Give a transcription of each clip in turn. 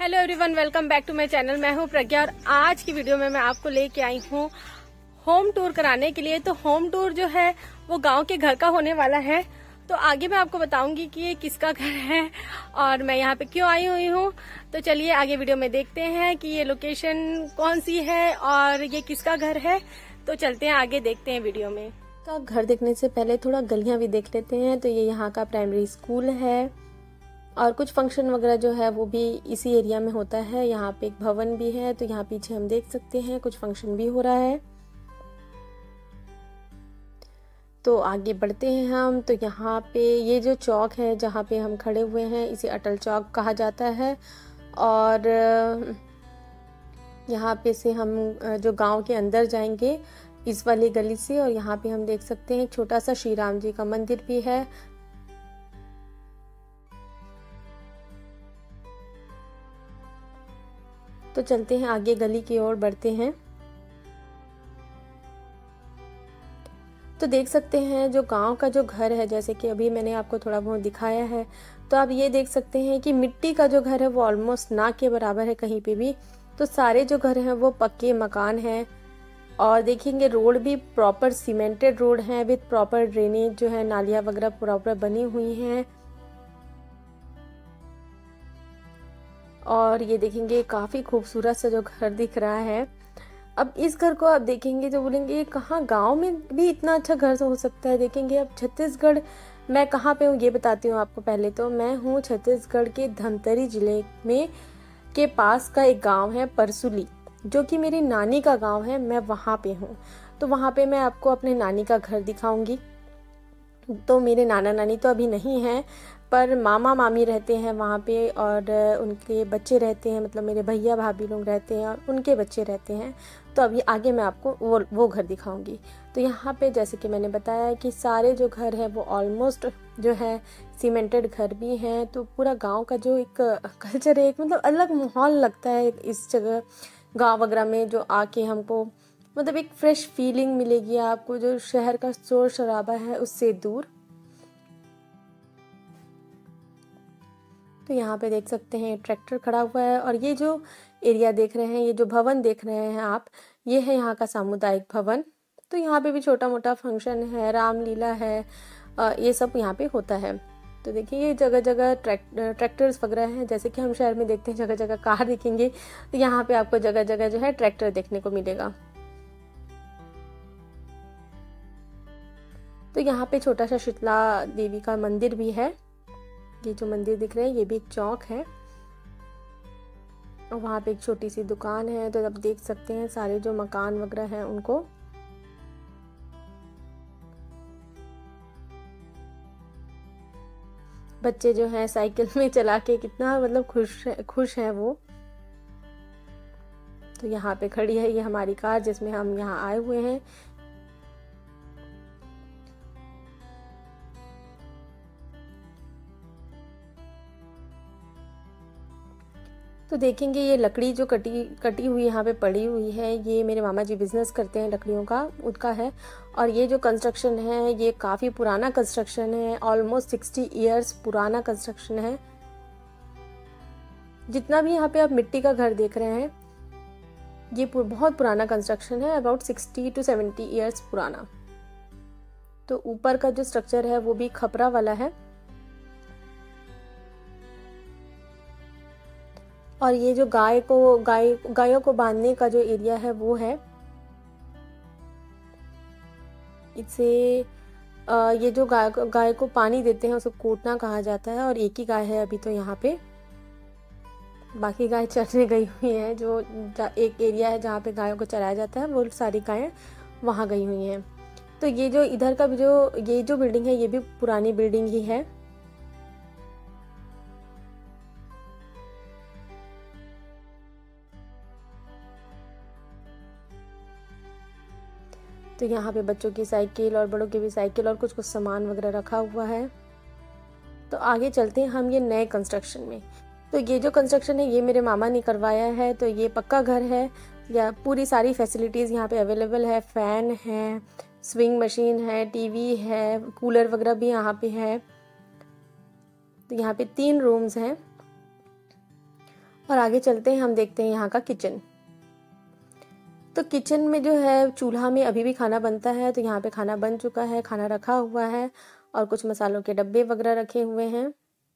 Hello everyone, welcome back to my channel. मैं हूं प्रज्ञा और आज की वीडियो में मैं आपको लेके आई हूं होम टूर कराने के लिए। तो होम टूर जो है वो गांव के घर का होने वाला है। तो आगे मैं आपको बताऊंगी कि ये किसका घर है और मैं यहाँ पे क्यों आई हुई हूँ। तो चलिए आगे वीडियो में देखते हैं कि ये लोकेशन कौन सी है और ये किसका घर है। तो चलते हैं आगे, देखते हैं वीडियो में। का घर देखने से पहले थोड़ा गलियां भी देख लेते हैं। तो ये यहाँ का प्राइमरी स्कूल है और कुछ फंक्शन वगैरह जो है वो भी इसी एरिया में होता है। यहाँ पे एक भवन भी है, तो यहाँ पीछे हम देख सकते हैं कुछ फंक्शन भी हो रहा है। तो आगे बढ़ते हैं हम। तो यहाँ पे ये जो चौक है जहाँ पे हम खड़े हुए हैं इसे अटल चौक कहा जाता है। और यहाँ पे से हम जो गांव के अंदर जाएंगे इस वाली गली से, और यहाँ पे हम देख सकते हैं एक छोटा सा श्री राम जी का मंदिर भी है। तो चलते हैं आगे, गली की ओर बढ़ते हैं। तो देख सकते हैं जो गांव का जो घर है, जैसे कि अभी मैंने आपको थोड़ा बहुत दिखाया है, तो आप ये देख सकते हैं कि मिट्टी का जो घर है वो ऑलमोस्ट ना के बराबर है कहीं पे भी। तो सारे जो घर हैं वो पक्के मकान हैं। और देखेंगे रोड भी प्रॉपर सीमेंटेड रोड है विद प्रॉपर ड्रेनेज जो है, नालियां वगैरह प्रॉपर बनी हुई हैं। और ये देखेंगे काफी खूबसूरत सा जो घर दिख रहा है। अब इस घर को आप देखेंगे तो बोलेंगे ये कहाँ, गांव में भी इतना अच्छा घर हो सकता है। देखेंगे अब छत्तीसगढ़, मैं कहाँ पे हूँ ये बताती हूँ आपको। पहले तो मैं हूँ छत्तीसगढ़ के धमतरी जिले में के पास का एक गांव है परसुली, जो कि मेरी नानी का गांव है। मैं वहाँ पे हूँ। तो वहाँ पे मैं आपको अपने नानी का घर दिखाऊंगी। तो मेरे नाना नानी तो अभी नहीं हैं, पर मामा मामी रहते हैं वहाँ पे और उनके बच्चे रहते हैं, मतलब मेरे भैया भाभी लोग रहते हैं और उनके बच्चे रहते हैं। तो अभी आगे मैं आपको वो घर दिखाऊंगी। तो यहाँ पे जैसे कि मैंने बताया कि सारे जो घर हैं वो ऑलमोस्ट जो है सीमेंटेड घर भी हैं। तो पूरा गांव का जो एक कल्चर है, एक मतलब अलग माहौल लगता है इस जगह गाँव वगैरह में जो आके हमको, मतलब एक फ्रेश फीलिंग मिलेगी आपको, जो शहर का शोर शराबा है उससे दूर। तो यहाँ पे देख सकते हैं ट्रैक्टर खड़ा हुआ है। और ये जो एरिया देख रहे हैं, ये जो भवन देख रहे हैं आप, ये है यहाँ का सामुदायिक भवन। तो यहाँ पे भी छोटा मोटा फंक्शन है, रामलीला है, ये सब यहाँ पे होता है। तो देखिए ये जगह जगह ट्रैक्टर्स वगैरह हैं, जैसे कि हम शहर में देखते हैं जगह जगह कार दिखेंगे, तो यहाँ पे आपको जगह जगह जो है ट्रैक्टर देखने को मिलेगा। तो यहाँ पे छोटा सा शीतला देवी का मंदिर भी है। ये जो मंदिर दिख रहे हैं ये भी एक चौक है और वहाँ पे एक छोटी सी दुकान है। तो आप देख सकते हैं सारे जो मकान वगैरह हैं उनको। बच्चे जो हैं साइकिल में चला के कितना मतलब खुश हैं वो। तो यहाँ पे खड़ी है ये हमारी कार जिसमें हम यहाँ आए हुए हैं। तो देखेंगे ये लकड़ी जो कटी हुई यहाँ पे पड़ी हुई है, ये मेरे मामा जी बिजनेस करते हैं लकड़ियों का, उनका है। और ये जो कंस्ट्रक्शन है ये काफ़ी पुराना कंस्ट्रक्शन है, ऑलमोस्ट 60 इयर्स पुराना कंस्ट्रक्शन है। जितना भी यहाँ पे आप मिट्टी का घर देख रहे हैं ये बहुत पुराना कंस्ट्रक्शन है, अबाउट 60 to 70 इयर्स पुराना। तो ऊपर का जो स्ट्रक्चर है वो भी खपरा वाला है। और ये जो गायों को बांधने का जो एरिया है वो है। इससे ये जो गाय को पानी देते हैं उसको कोटना कहा जाता है। और एक ही गाय है अभी तो यहाँ पे, बाकी गाय चरने गई हुई हैं। जो एक एरिया है जहाँ पे गायों को चराया जाता है वो सारी गायें वहाँ गई हुई हैं। तो ये जो इधर का ये जो बिल्डिंग है ये भी पुरानी बिल्डिंग ही है। तो यहाँ पे बच्चों की साइकिल और बड़ों की भी साइकिल और कुछ सामान वगैरह रखा हुआ है। तो आगे चलते हैं हम ये नए कंस्ट्रक्शन में। तो ये जो कंस्ट्रक्शन है ये मेरे मामा ने करवाया है। तो ये पक्का घर है, या पूरी सारी फैसिलिटीज़ यहाँ पे अवेलेबल है। फ़ैन है, स्विंग मशीन है, टीवी है, कूलर वगैरह भी यहाँ पे है। तो यहाँ पे 3 रूम्स हैं और आगे चलते हैं, हम देखते हैं यहाँ का किचन। तो किचन में जो है चूल्हा में अभी भी खाना बनता है। तो यहाँ पे खाना बन चुका है, खाना रखा हुआ है और कुछ मसालों के डब्बे वगैरह रखे हुए हैं।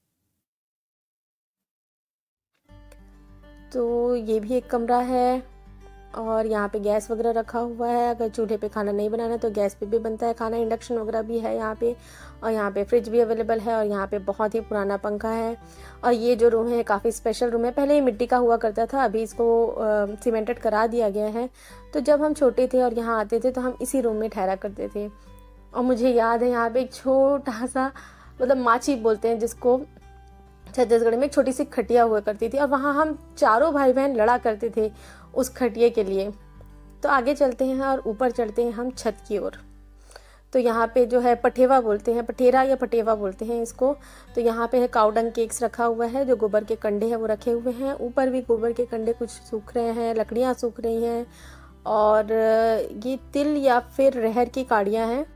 तो ये भी एक कमरा है और यहाँ पे गैस वगैरह रखा हुआ है। अगर चूल्हे पे खाना नहीं बनाना तो गैस पे भी बनता है खाना, इंडक्शन वगैरह भी है यहाँ पे। और यहाँ पे फ्रिज भी अवेलेबल है और यहाँ पे बहुत ही पुराना पंखा है। और ये जो रूम है काफ़ी स्पेशल रूम है। पहले ये मिट्टी का हुआ करता था, अभी इसको सीमेंटेड करा दिया गया है। तो जब हम छोटे थे और यहाँ आते थे तो हम इसी रूम में ठहरा करते थे। और मुझे याद है यहाँ पे एक छोटा सा, मतलब माची बोलते हैं जिसको, छत्तीसगढ़ में एक छोटी सी खटिया हुआ करती थी और वहाँ हम चारों भाई बहन लड़ा करते थे उस खटिये के लिए। तो आगे चलते हैं और ऊपर चढ़ते हैं हम छत की ओर। तो यहाँ पे जो है पठेवा बोलते हैं, पठेरा या पटेवा बोलते हैं इसको। तो यहाँ पे है काउडंग केक्स रखा हुआ है, जो गोबर के कंडे हैं वो रखे हुए हैं। ऊपर भी गोबर के कंडे कुछ सूख रहे हैं, लकड़ियाँ सूख रही हैं और ये तिल या फिर रहर की काड़ियाँ हैं।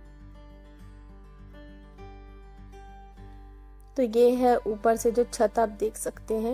तो ये है ऊपर से जो छत आप देख सकते हैं।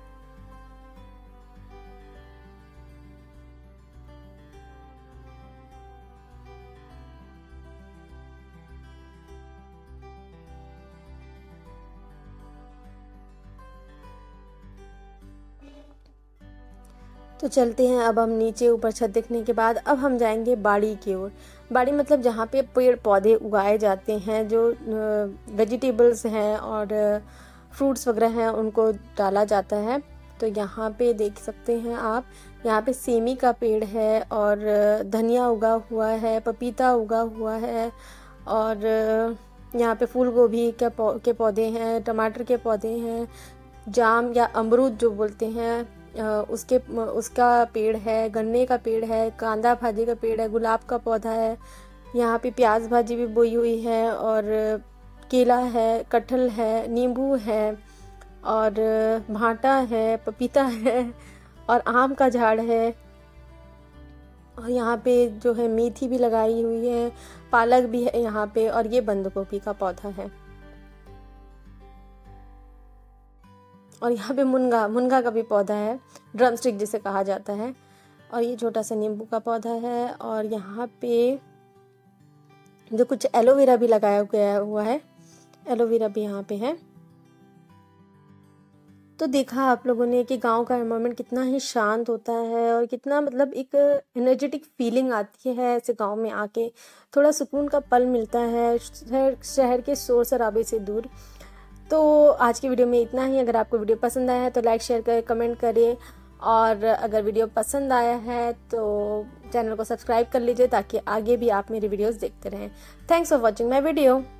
तो चलते हैं अब हम नीचे। ऊपर छत देखने के बाद अब हम जाएंगे बाड़ी की ओर। बाड़ी मतलब जहाँ पे पेड़ पौधे उगाए जाते हैं, जो वेजिटेबल्स हैं और फ्रूट्स वगैरह हैं उनको डाला जाता है। तो यहाँ पे देख सकते हैं आप, यहाँ पे सेमी का पेड़ है और धनिया उगा हुआ है, पपीता उगा हुआ है और यहाँ पे फूल गोभी के पौधे हैं, टमाटर के पौधे हैं, जाम या अमरूद जो बोलते हैं उसका पेड़ है, गन्ने का पेड़ है, कांदा भाजी का पेड़ है, गुलाब का पौधा है। यहाँ पे प्याज भाजी भी बोई हुई है और केला है, कटहल है, नींबू है और भाटा है, पपीता है और आम का झाड़ है। और यहाँ पे जो है मेथी भी लगाई हुई है, पालक भी है यहाँ पे और ये बंद गोभी का पौधा है। और यहाँ पे मुनगा का भी पौधा है, ड्रम स्टिक जिसे कहा जाता है। और ये छोटा सा नींबू का पौधा है और यहाँ पे जो कुछ एलोवेरा भी लगाया गया हुआ है, एलोवेरा भी यहाँ पे है। तो देखा आप लोगों ने कि गांव का एनवायरनमेंट कितना ही शांत होता है और कितना मतलब एक एनर्जेटिक फीलिंग आती है ऐसे गांव में आके, थोड़ा सुकून का पल मिलता है शहर के शोर शराबे से दूर। तो आज की वीडियो में इतना ही। अगर आपको वीडियो पसंद आया है तो लाइक शेयर करें, कमेंट करें और अगर वीडियो पसंद आया है तो चैनल को सब्सक्राइब कर लीजिए ताकि आगे भी आप मेरी वीडियोस देखते रहें। Thanks for watching my video.